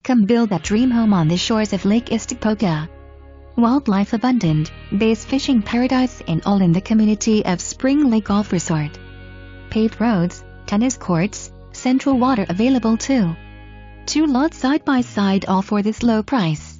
Come build that dream home on the shores of Lake Istokpoga. Wildlife abundant, bass fishing paradise and all in the community of Spring Lake Golf Resort. Paved roads, tennis courts, central water available too. 2 lots side by side all for this low price.